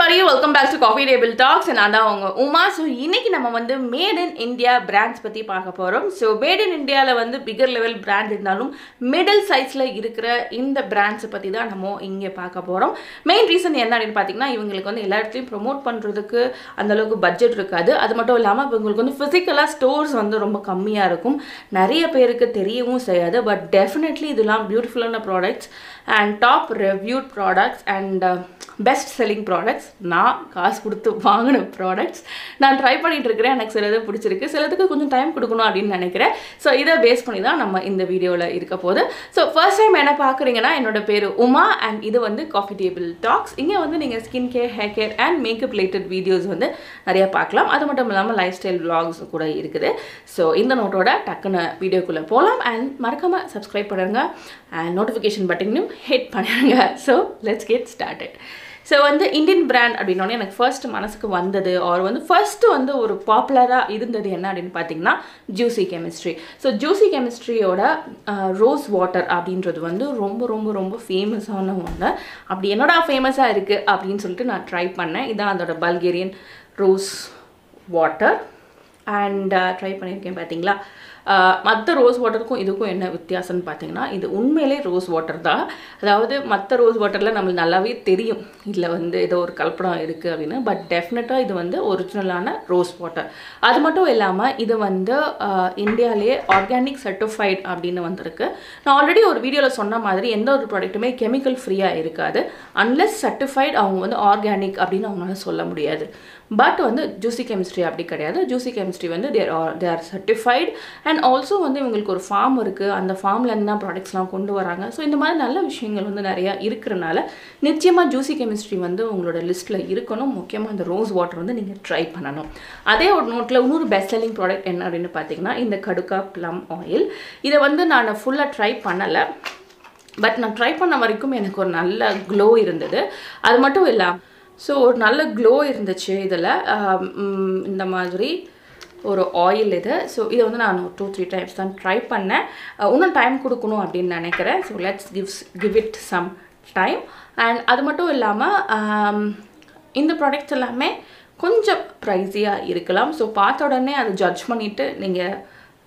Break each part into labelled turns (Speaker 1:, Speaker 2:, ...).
Speaker 1: everybody, welcome back to Coffee Table Talks and நான் உங்க Uma. So இன்னைக்கு நம்ம வந்து மேட் இன் இந்தியா பிராண்ட்ஸ் பற்றி பார்க்க போகிறோம். ஸோ மேட் இன் இந்தியாவில் வந்து பிகர் லெவல் பிராண்ட் இருந்தாலும் மிடில் சைஸில் இருக்கிற இந்த பிராண்ட்ஸை பற்றி தான் நம்ம இங்கே பார்க்க போகிறோம். மெயின் ரீசன் என்ன அப்படின்னு பார்த்தீங்கன்னா, இவங்களுக்கு வந்து எல்லா இடத்துலையும் ப்ரொமோட் பண்ணுறதுக்கு அந்தளவுக்கு பட்ஜெட் இருக்காது. அது மட்டும் இல்லாமல் இவங்களுக்கு வந்து ஃபிசிக்கலாக ஸ்டோர்ஸ் வந்து ரொம்ப கம்மியாக இருக்கும். நிறைய பேருக்கு தெரியவும் செய்யாது. பட் டெஃபினெட்லி இதெல்லாம் பியூட்டிஃபுல்லான products and top reviewed products and best selling products. நான் காசு கொடுத்து வாங்கின ப்ராடக்ட்ஸ் நான் ட்ரை பண்ணிட்டு இருக்கிறேன். எனக்கு சிலது பிடிச்சிருக்கு, சிலதுக்கு கொஞ்சம் டைம் கொடுக்கணும் அப்படின்னு நினைக்கிறேன். ஸோ இதை பேஸ் பண்ணி தான் நம்ம இந்த வீடியோவில் இருக்க போகுது. ஸோ ஃபர்ஸ்ட் டைம் என்ன பார்க்குறீங்கன்னா, என்னோட பேர் உமா அண்ட் இது வந்து காஃபி டேபிள் டாக்ஸ். இங்கே வந்து நீங்கள் skin care, hair care and makeup related videos வந்து நிறையா பார்க்கலாம். அது மட்டும் இல்லாமல் லைஃப் ஸ்டைல் விளாக்ஸ் கூட இருக்குது. ஸோ இந்த நோட்டோட டக்குன்னு வீடியோக்குள்ளே போகலாம். அண்ட் மறக்காமல் சப்ஸ்கிரைப் பண்ணுங்க அண்ட் நோட்டிஃபிகேஷன் பட்டனையும் ஹிட் பண்ணிடுங்க. So let's get started. So வந்து இந்தியன் பிராண்ட் அப்படின்னோடனே எனக்கு ஃபர்ஸ்ட் மனசுக்கு வந்தது ஆர் வந்து ஃபர்ஸ்ட்டு வந்து ஒரு பாப்புலராக இருந்தது என்ன அப்படின்னு பார்த்தீங்கன்னா, ஜூசி கெமிஸ்ட்ரி. ஸோ ஜூசி கெமிஸ்ட்ரியோட ரோஸ் வாட்டர் அப்படின்றது வந்து ரொம்ப ரொம்ப ரொம்ப ஃபேமஸான ஒன்று. அப்படி என்னடா ஃபேமஸாக இருக்குது அப்படின்னு சொல்லிட்டு நான் ட்ரை பண்ணேன். இதான் அதோட Bulgarian rose water and try பண்ணியிருக்கேன். பார்த்தீங்களா, மற்ற ரோஸ் வாட்டருக்கும் இதுக்கும் என்ன வித்தியாசம்னு பார்த்தீங்கன்னா, இது உண்மையிலே ரோஸ் வாட்டர் தான். அதாவது மற்ற ரோஸ் வாட்டரில் நம்மளுக்கு நல்லாவே தெரியும் இதில் வந்து ஏதோ ஒரு கலப்படம் இருக்குது அப்படின்னு. பட் டெஃபினட்டாக இது வந்து ஒரிஜினலான ரோஸ் வாட்டர். அது மட்டும் இல்லாமல் இது வந்து இந்தியாவிலே ஆர்கானிக் சர்டிஃபைட் அப்படின்னு வந்திருக்கு. நான் ஆல்ரெடி ஒரு வீடியோவில் சொன்ன மாதிரி எந்த ஒரு ப்ராடக்ட்டுமே கெமிக்கல் ஃப்ரீயாக இருக்காது அன்லெஸ் சர்டிஃபைட் அவங்க வந்து ஆர்கானிக் அப்படின்னு அவங்களால சொல்ல முடியாது. பட் வந்து ஜூசி கெமிஸ்ட்ரி அப்படி கிடையாது. ஜூசி கெமிஸ்ட்ரி வந்து they are certified and also வந்து இவங்களுக்கு ஒரு ஃபார்ம் இருக்குது. அந்த ஃபார்மில் என்ன ப்ராடக்ட்ஸ்லாம் கொண்டு வராங்க. ஸோ இந்த மாதிரி நல்ல விஷயங்கள் வந்து நிறையா இருக்கிறனால நிச்சயமாக ஜூசி கெமிஸ்ட்ரி வந்து உங்களோட லிஸ்ட்டில் இருக்கணும். முக்கியமாக அந்த ரோஸ் வாட்டர் வந்து நீங்கள் ட்ரை பண்ணணும். அதே ஒரு நோட்டில் இன்னொரு பெஸ்ட் செல்லிங் ப்ராடக்ட் என்ன அப்படின்னு பார்த்தீங்கன்னா, இந்த கடுக்கா ப்ளம் ஆயில். இதை வந்து நான் ஃபுல்லாக ட்ரை பண்ணலை. பட் நான் ட்ரை பண்ண வரைக்கும் எனக்கு ஒரு நல்ல க்ளோ இருந்தது. அது மட்டும் இல்லாமல் ஸோ ஒரு நல்ல க்ளோ இருந்துச்சு இதில். இந்த மாதிரி ஒரு ஆயில் இது. ஸோ இதை வந்து நான் 2-3 டைம்ஸ் தான் ட்ரை பண்ணேன். இன்னும் டைம் கொடுக்கணும் அப்படின்னு நினைக்கிறேன். So let's give it some time. And அது மட்டும் இல்லாமல் இந்த ப்ராடக்ட்ஸ் எல்லாமே கொஞ்சம் ப்ரைஸியாக இருக்கலாம். ஸோ பார்த்த உடனே அதை ஜட்ஜ் பண்ணிவிட்டு நீங்கள்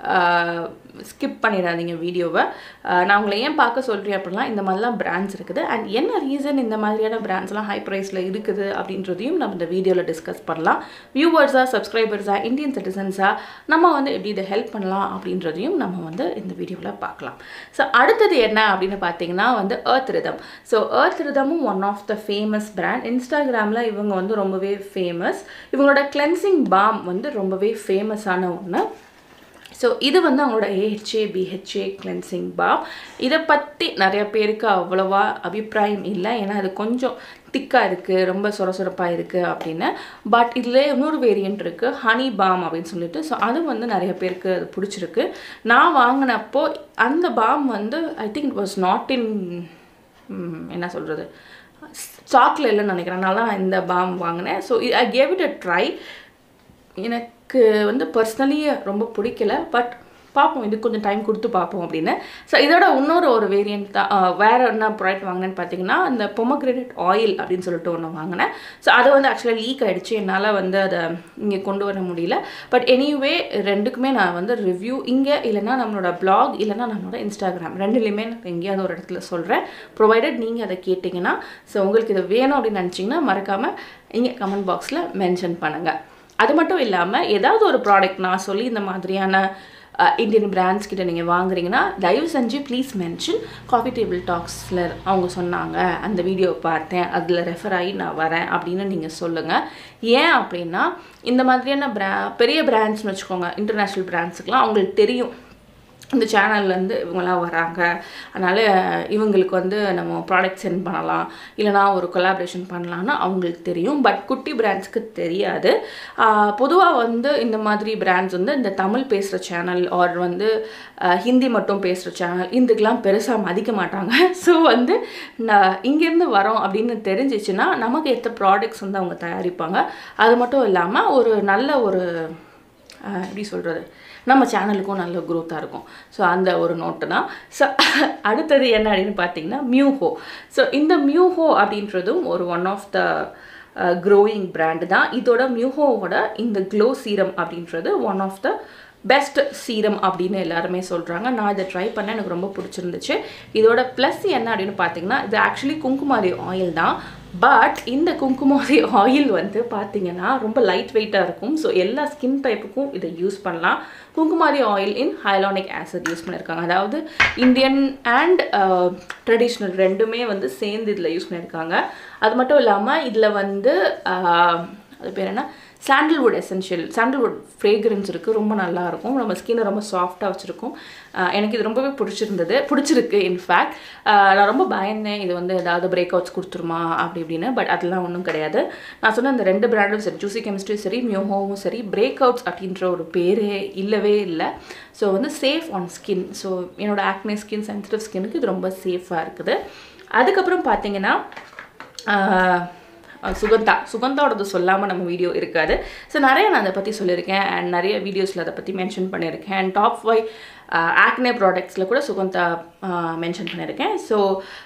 Speaker 1: ஸ்கிப் பண்ணிடாதீங்க வீடியோவை. நான் உங்களை ஏன் பார்க்க சொல்கிறேன் அப்படின்னா, இந்த மாதிரிலாம் பிராண்ட்ஸ் இருக்குது அண்ட் என்ன ரீசன் இந்த மாதிரியான பிராண்ட்ஸ்லாம் ஹை ப்ரைஸில் இருக்குது அப்படின்றதையும் நம்ம இந்த வீடியோவில் டிஸ்கஸ் பண்ணலாம். வியூவர்ஸாக, சப்ஸ்கிரைபர்ஸாக, இந்தியன் சிட்டிசன்ஸாக நம்ம வந்து எப்படி இதை ஹெல்ப் பண்ணலாம் அப்படின்றதையும் நம்ம வந்து இந்த வீடியோவில் பார்க்கலாம். ஸோ அடுத்தது என்ன அப்படின்னு பார்த்தீங்கன்னா வந்து எர்த் ரிதம். ஸோ எர்த் ரிதமும் one of the famous brand. இன்ஸ்டாகிராமில் இவங்க வந்து ரொம்பவே ஃபேமஸ். இவங்களோட கிளென்சிங் பாம் வந்து ரொம்பவே ஃபேமஸான ஒன்று. ஸோ இது வந்து அவங்களோட AHA BHA கிளென்சிங் பாம். இதை பற்றி நிறைய பேருக்கு அவ்வளோவா அபிப்பிராயம் இல்லை. ஏன்னா அது கொஞ்சம் திக்காக இருக்குது, ரொம்ப சொரசொரப்பாக இருக்குது அப்படின்னு. பட் இதில் இன்னொரு வேரியண்ட் இருக்குது, ஹனி பாம் அப்படின்னு சொல்லிட்டு. ஸோ அது வந்து நிறைய பேருக்கு அது பிடிச்சிருக்கு. நான் வாங்கினப்போ அந்த பாம் வந்து I think it was not in என்ன சொல்கிறது ஸ்டாக்கில் இல்லைன்னு நினைக்கிறேன். அதனால நான் இந்த பாம் வாங்கினேன். So I gave it a try. எனக்கு வந்து பர்சனலி ரொம்ப பிடிக்கல. பட் பார்ப்போம், இது கொஞ்சம் டைம் கொடுத்து பார்ப்போம் அப்படின்னு. ஸோ இதோட இன்னொரு ஒரு வேரியண்ட் தான். வேறு என்ன ப்ராடக்ட் வாங்கினேன்னு பார்த்தீங்கன்னா, இந்த பொமக்ரேனேட் ஆயில் அப்படின்னு சொல்லிட்டு ஒன்று வாங்கினேன். ஸோ அது வந்து ஆக்சுவலாக லீக் ஆகிடுச்சு. என்னால் வந்து அதை இங்கே கொண்டு வர முடியல. பட் எனிவே ரெண்டுக்குமே நான் வந்து ரிவ்யூ இங்கே இல்லைனா நம்மளோட பிளாக் இல்லைனா நம்மளோட இன்ஸ்டாகிராம் ரெண்டுலேயுமே நான் எங்கேயாவது ஒரு இடத்துல சொல்கிறேன். ப்ரொவைடட் நீங்கள் அதை கேட்டிங்கன்னா, ஸோ உங்களுக்கு இது வேணும் அப்படின்னு நினச்சிங்கன்னா மறக்காமல் இங்கே கமெண்ட் பாக்ஸில் மென்ஷன் பண்ணுங்கள். அது மட்டும் இல்லாமல் ஏதாவது ஒரு ப்ராடக்ட் நான் சொல்லி இந்த மாதிரியான இந்தியன் பிராண்ட்ஸ் கிட்ட நீங்கள் வாங்குறீங்கன்னா தயவு செஞ்சு ப்ளீஸ் மென்ஷன் காஃபி டேபிள் டாக்ஸில் அவங்க சொன்னாங்க, அந்த வீடியோ பார்த்தேன், அதில் ரெஃபர் ஆகி நான் வரேன் அப்படின்னு நீங்கள் சொல்லுங்கள். ஏன் அப்படின்னா, இந்த மாதிரியான பெரிய பிராண்ட்ஸ்னு வச்சுக்கோங்க, இன்டர்நேஷ்னல் பிராண்ட்ஸுக்கெலாம் அவங்களுக்கு தெரியும் இந்த சேனல்லேருந்து இவங்களாம் வராங்க, அதனால் இவங்களுக்கு வந்து நம்ம ப்ராடக்ட் சென்ட் பண்ணலாம் இல்லைனா ஒரு கொலாபரேஷன் பண்ணலான்னு அவங்களுக்கு தெரியும். பட் குட்டி பிராண்ட்ஸ்க்கு தெரியாது. பொதுவாக வந்து இந்த மாதிரி பிராண்ட்ஸ் வந்து இந்த தமிழ் பேசுகிற சேனல் ஆர் வந்து ஹிந்தி மட்டும் பேசுகிற சேனல் இதுக்கெலாம் பெருசாக மதிக்க மாட்டாங்க. ஸோ வந்து இங்கேருந்து வரோம் அப்படின்னு தெரிஞ்சிச்சுன்னா நமக்கு ஏற்ற ப்ராடக்ட்ஸ் வந்து அவங்க தயாரிப்பாங்க. அது மட்டும் இல்லாமல் ஒரு நல்ல ஒரு எப்படி சொல்கிறது, நம்ம சேனலுக்கும் நல்ல க்ரோத்தாக இருக்கும். ஸோ அந்த ஒரு நோட்டு தான். ஸோ அடுத்தது என்ன அப்படின்னு பார்த்தீங்கன்னா மியூஹோ. ஸோ இந்த மியூஹோ அப்படின்றதும் ஒரு one of the growing brand தான். இதோட மியூஹோவோட இந்த க்ளோ சீரம் அப்படின்றது one of the best serum அப்படின்னு எல்லாருமே சொல்கிறாங்க. நான் இதை ட்ரை பண்ணேன், எனக்கு ரொம்ப பிடிச்சிருந்துச்சு. இதோட ப்ளஸ் என்ன அப்படின்னு பார்த்தீங்கன்னா, இது ஆக்சுவலி குங்குமாரி ஆயில் தான். பட் இந்த குங்குமாரி ஆயில் வந்து பார்த்தீங்கன்னா ரொம்ப லைட் வெயிட்டாக இருக்கும். ஸோ எல்லா ஸ்கின் டைப்புக்கும் இதை யூஸ் பண்ணலாம். Kumkumadi oil in hyaluronic acid use பண்ணியிருக்காங்க. அதாவது இந்தியன் அண்ட் ட்ரெடிஷ்னல் ரெண்டுமே வந்து சேர்ந்து இதில் யூஸ் பண்ணியிருக்காங்க. அது மட்டும் இல்லாமல் இதில் வந்து அது பேர் என்ன, சாண்டல்வுட் எசென்ஷியல் சாண்டல்வுட் ஃப்ரேக்ரன்ஸ் இருக்குது. ரொம்ப நல்லாயிருக்கும், நம்ம ஸ்கின்னை ரொம்ப சாஃப்டாக வச்சுருக்கும். எனக்கு இது ரொம்பவே பிடிச்சிருக்கு. இன்ஃபேக்ட் நான் ரொம்ப பயந்தேன் இது வந்து ஏதாவது பிரேக் அவுட்ஸ் கொடுத்துருமா அப்படி இப்படின்னு. பட் அதெல்லாம் ஒன்றும் கிடையாது. நான் சொன்ன அந்த 2 பிராண்டும் சரி, ஜூசி கெமிஸ்ட்ரியும் சரி, மியூஹோவும் சரி, பிரேக் அவுட்ஸ் அப்படின்ற ஒரு பேரே இல்லவே இல்லை. ஸோ வந்து சேஃப் ஆன் ஸ்கின். ஸோ என்னோட ஆக்னே ஸ்கின், சென்சிட்டிவ் ஸ்கின்னுக்கு இது ரொம்ப சேஃபாக இருக்குது. அதுக்கப்புறம் பார்த்தீங்கன்னா சுகந்தாவோடது சொல்லாமல் நம்ம வீடியோ இருக்காது. ஸோ நிறைய நான் அதை பற்றி சொல்லியிருக்கேன் அண்ட் நிறைய வீடியோஸில் அதை பற்றி மென்ஷன் பண்ணியிருக்கேன். அண்ட் டாப் 5 ஆக்னே ப்ராடக்ட்ஸில் கூட சுகந்தா மென்ஷன் பண்ணியிருக்கேன். ஸோ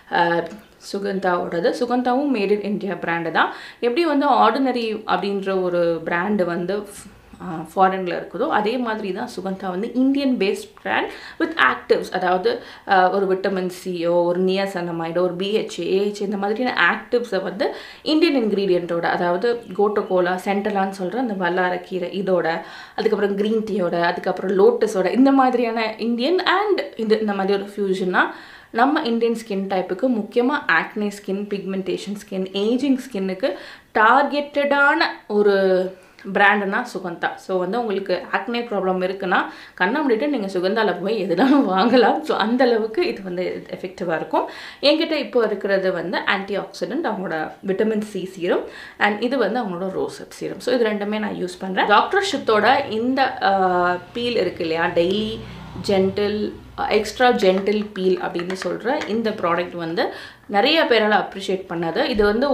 Speaker 1: சுகந்தாவும் மேட் இன் இந்தியா பிராண்டு தான். எப்படி வந்து ஆர்டினரி அப்படின்ற ஒரு பிராண்டு வந்து ஃபாரினில் இருக்குதோ அதே மாதிரி தான் சுகந்தா வந்து Indian best brand with actives. அதாவது ஒரு விட்டமின் சியோ, ஒரு நியாசனமைடோ, ஒரு BHA, AHA இந்த மாதிரியான ஆக்டிவ்ஸை வந்து இந்தியன் இன்க்ரீடியண்ட்டோட, அதாவது கோட்டோகோலா, சென்டலான்னு சொல்கிற அந்த வல்லாரக்கீரை இதோட, அதுக்கப்புறம் க்ரீன் டீயோட, அதுக்கப்புறம் லோட்டஸோட, இந்த மாதிரியான இந்தியன் அண்ட் இந்த மாதிரி ஒரு ஃபியூஷனாக நம்ம இந்தியன் ஸ்கின் டைப்புக்கு, முக்கியமாக acne skin, pigmentation skin, ageing ஸ்கின்னுக்கு டார்கெட்டடான ஒரு பிராண்டுனா சுகந்தா. ஸோ வந்து உங்களுக்கு ஆக்னே ப்ராப்ளம் இருக்குன்னா கண்ணை மூடிட்டு நீங்கள் சுகந்தாவில் போய் எதுனாலும் வாங்கலாம். ஸோ அந்தளவுக்கு இது வந்து எஃபெக்டிவாக இருக்கும். என்கிட்ட இப்போ இருக்கிறது வந்து ஆன்டி ஆக்சிடென்ட், அவங்களோட விட்டமின் சி சீரம், அண்ட் இது வந்து அவங்களோட ரோசப் சீரம். ஸோ இது ரெண்டுமே நான் யூஸ் பண்ணுறேன். டாக்டர் ஷித்தோட இந்த பீல் இருக்குது இல்லையா, daily gentle extra gentle peel அப்படின்னு சொல்கிற இந்த ப்ராடக்ட் வந்து நிறைய பேரால் அப்ரிஷியேட் பண்ணது. இது வந்து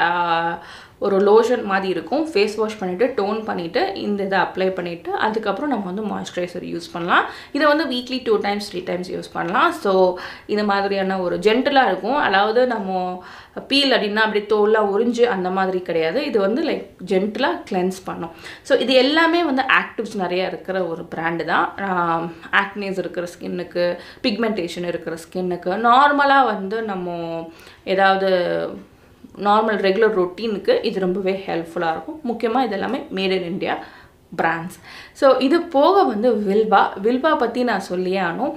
Speaker 1: ஒரு லோஷன் மாதிரி இருக்கும். ஃபேஸ் வாஷ் பண்ணிவிட்டு டோன் பண்ணிவிட்டு இந்த இதை அப்ளை பண்ணிவிட்டு அதுக்கப்புறம் நம்ம வந்து மாய்ஸ்சரைசர் யூஸ் பண்ணலாம். இதை வந்து வீக்லி 2 times 3 times யூஸ் பண்ணலாம். ஸோ இந்த மாதிரியான ஒரு ஜென்டிலாக இருக்கும். அதாவது நம்ம பீல் அப்படின்னா அப்படி தோல்லாம் உறிஞ்சு அந்த மாதிரி கிடையாது. இது வந்து லைக் ஜென்டிலாக கிளென்ஸ் பண்ணும். ஸோ இது எல்லாமே வந்து ஆக்டிவ்ஸ் நிறையா இருக்கிற ஒரு பிராண்டு தான். ஆக்னேஸ் இருக்கிற ஸ்கின்னுக்கு, பிக்மெண்டேஷன் இருக்கிற ஸ்கின்னுக்கு, நார்மலாக வந்து நம்ம ஏதாவது நார்மல் ரெகுலர் ரொட்டீனுக்கு இது ரொம்பவே ஹெல்ப்ஃபுல்லாக இருக்கும். முக்கியமாக இது எல்லாமே made in India brands. So இது போக வந்து வில்வா பற்றி நான் சொல்லியே ஆனும்.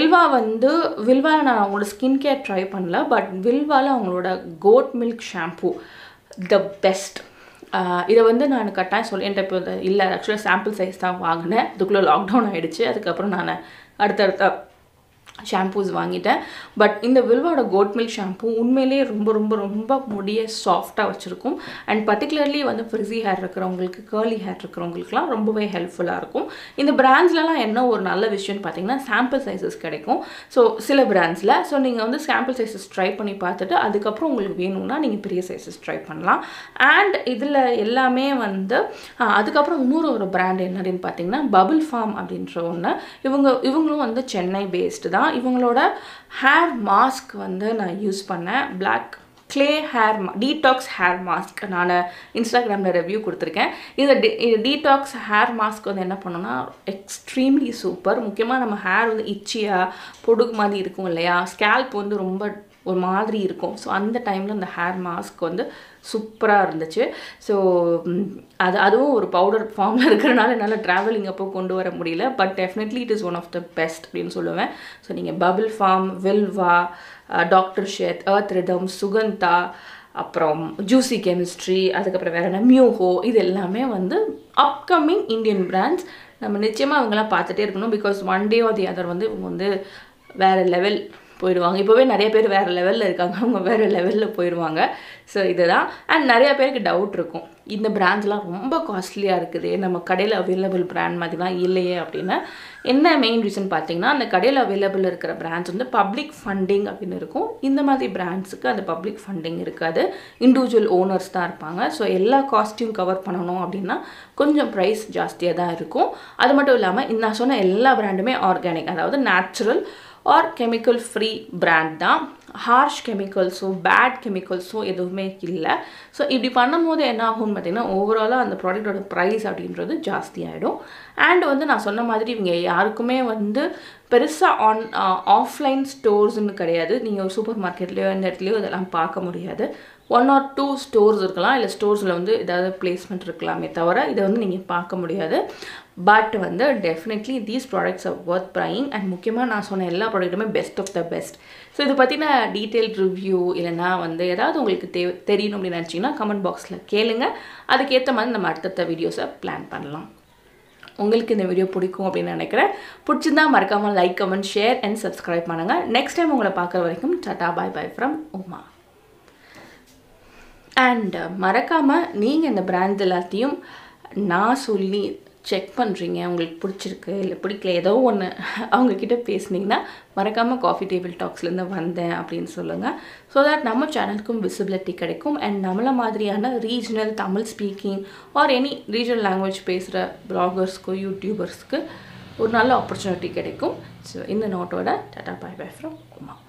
Speaker 1: வில்வா நான் அவங்களோட ஸ்கின் கேர் ட்ரை பண்ணல. பட் வில்வாவில் அவங்களோட goat milk shampoo the best. இதை வந்து நான் கட்டாயம் சொல்லி என்கிட்ட இப்போ இல்லை, ஆக்சுவலாக சாம்பிள் சைஸ் தான் வாங்கினேன். அதுக்குள்ளே லாக்டவுன் ஆகிடுச்சு. அதுக்கப்புறம் நான் அடுத்தடுத்த ஷாம்பூஸ் வாங்கிட்டேன். பட் இந்த வில்வாவோட கோட் மில்க் ஷாம்பூ உண்மையிலேயே ரொம்ப ரொம்ப ரொம்ப முடியை சாஃப்டாக வச்சுருக்கும். அண்ட் பர்டிகுலர்லி வந்து ஃப்ரிஸி ஹேர் இருக்கிறவங்களுக்கு, கேர்லி ஹேர் இருக்கிறவங்களுக்குலாம் ரொம்பவே ஹெல்ப்ஃபுல்லாக இருக்கும். இந்த பிராண்ட்ஸ்லாம் என்ன ஒரு நல்ல விஷயம்னு பார்த்தீங்கன்னா சாம்பிள் சைஸஸ் கிடைக்கும். ஸோ சில பிராண்ட்ஸில் நீங்கள் வந்து சாம்பிள் சைஸஸ் ட்ரை பண்ணி பார்த்துட்டு அதுக்கப்புறம் உங்களுக்கு வேணும்னா நீங்கள் பெரிய சைஸஸ் ட்ரை பண்ணலாம். அண்ட் இதில் எல்லாமே வந்து அதுக்கப்புறம் இன்னொரு ஒரு பிராண்ட் என்னன்னு பார்த்தீங்கன்னா பபிள் ஃபார்ம் அப்படின்ற ஒன்று. இவங்களும் வந்து சென்னை பேஸ்டு தான். இவங்களோட ஹேர் மாஸ்க் வந்து நான் யூஸ் பண்ணேன். Black clay hair detox hair mask நான் இன்ஸ்டாகிராமில் ரிவ்யூ கொடுத்துருக்கேன். இந்த டீடாக்ஸ் ஹேர் மாஸ்க் வந்து என்ன பண்ணோன்னா எக்ஸ்ட்ரீம்லி சூப்பர். முக்கியமாக நம்ம ஹேர் வந்து இச்சியாக பொடுகு மாதிரி இருக்கும் இல்லையா, ஸ்கேல்ப் வந்து ரொம்ப ஒரு மாதிரி இருக்கும். ஸோ அந்த டைமில் அந்த ஹேர் மாஸ்க் வந்து சூப்பராக இருந்துச்சு. ஸோ அதுவும் ஒரு பவுடர் ஃபார்மில் இருக்கிறனால என்னால் ட்ராவலிங் அப்போ கொண்டு வர முடியல. But definitely it is one of the best அப்படின்னு சொல்லுவேன். ஸோ நீங்கள் Bubble Farm, Vilvah, doctor Sheth, Earth Rhythm, Suganda, அப்புறம் ஜூசி கெமிஸ்ட்ரி, அதுக்கப்புறம் வேறு என்ன மியூஹோ, இது எல்லாமே வந்து அப்கமிங் இந்தியன் பிராண்ட்ஸ். நம்ம நிச்சயமாக அவங்களாம் பார்த்துட்டே இருக்கணும். Because one day or the other வந்து இவங்க வந்து வேறு லெவல் போயிடுவாங்க. இப்போவே நிறைய பேர் வேறு லெவலில் இருக்காங்க, அவங்க வேறு லெவலில் போயிடுவாங்க. ஸோ இதுதான். அண்ட் நிறையா பேருக்கு டவுட் இருக்கும், இந்த பிராண்ட்ஸ்லாம் ரொம்ப காஸ்ட்லியாக இருக்குது, நம்ம கடையில் அவைலபிள் பிராண்ட் மாதிரிலாம் இல்லையே அப்படின்னு. என்ன மெயின் ரீசன் பார்த்தீங்கன்னா, அந்த கடையில் அவைலபிள் இருக்கிற பிராண்ட்ஸ் வந்து பப்ளிக் ஃபண்டிங் அப்படின்னு இருக்கும். இந்த மாதிரி பிராண்ட்ஸுக்கு அந்த பப்ளிக் ஃபண்டிங் இருக்காது, இண்டிவிஜுவல் ஓனர்ஸ் தான் இருப்பாங்க. ஸோ எல்லா காஸ்ட்டையும் கவர் பண்ணணும் அப்படின்னா கொஞ்சம் ப்ரைஸ் ஜாஸ்தியாக தான் இருக்கும். அது மட்டும் இல்லாமல் நான் சொன்ன எல்லா பிராண்டுமே ஆர்கானிக், அதாவது natural or chemical free brand தான். ஹார்ஷ் கெமிக்கல்ஸோ பேட் கெமிக்கல்ஸோ எதுவுமே இல்லை. ஸோ இப்படி பண்ணும்போது என்ன ஆகும்னு பார்த்தீங்கன்னா ஓவராலாக அந்த ப்ராடக்டோட ப்ரைஸ் அப்படின்றது ஜாஸ்தி ஆகிடும். அண்ட் வந்து நான் சொன்ன மாதிரி இவங்க யாருக்குமே வந்து பெருசாக ஆஃப்லைன் ஸ்டோர்ஸ்ன்னு கிடையாது. நீங்கள் ஒரு சூப்பர் மார்க்கெட்லேயோ இந்த இடத்துலையோ இதெல்லாம் பார்க்க முடியாது. 1 or 2 ஸ்டோர்ஸ் இருக்கலாம், இல்லை ஸ்டோர்ஸில் வந்து ஏதாவது பிளேஸ்மெண்ட் இருக்கலாமே தவிர இதை வந்து நீங்கள் பார்க்க முடியாது. பட் வந்து definitely these products are worth trying. And முக்கியமாக நான் சொன்ன எல்லா ப்ராடக்ட்டுமே best of the best. So இதை பற்றின டீட்டெயில் ரிவ்யூ இல்லைனா வந்து ஏதாவது உங்களுக்கு தெரியணும் அப்படின்னு நினச்சிங்கன்னா கமெண்ட் பாக்ஸில் கேளுங்க. அதுக்கேற்ற மாதிரி நம்ம அடுத்தடுத்த வீடியோஸை பிளான் பண்ணலாம். உங்களுக்கு இந்த வீடியோ பிடிக்கும் அப்படின்னு நினைக்கிறேன். பிடிச்சிருந்தா மறக்காமல் like, comment, share and subscribe பண்ணுங்கள். நெக்ஸ்ட் டைம் உங்களை பார்க்குற வரைக்கும் டாடா bye bye from Uma. And மறக்காமல் நீங்கள் இந்த பிராண்ட் எல்லாத்தையும் நான் சொல்லி செக் பண்ணுறீங்க, உங்களுக்கு பிடிச்சிருக்கு இல்லை பிடிக்கல ஏதோ ஒன்று அவங்கக்கிட்ட பேசுனீங்கன்னா மறக்காமல் காஃபி டேபிள் டாக்ஸ்லேருந்து வந்தேன் அப்படின்னு சொல்லுங்கள். ஸோ தட் நம்ம சேனலுக்கும் விசிபிலிட்டி கிடைக்கும். அண்ட் நம்மள மாதிரியான regional Tamil speaking or any regional language பேசுகிற ப்ளாகர்ஸ்க்கு யூடியூபர்ஸ்க்கு ஒரு நல்ல ஆப்பர்ச்சுனிட்டி கிடைக்கும். ஸோ இந்த நோட்டோட tata bye bye from Uma.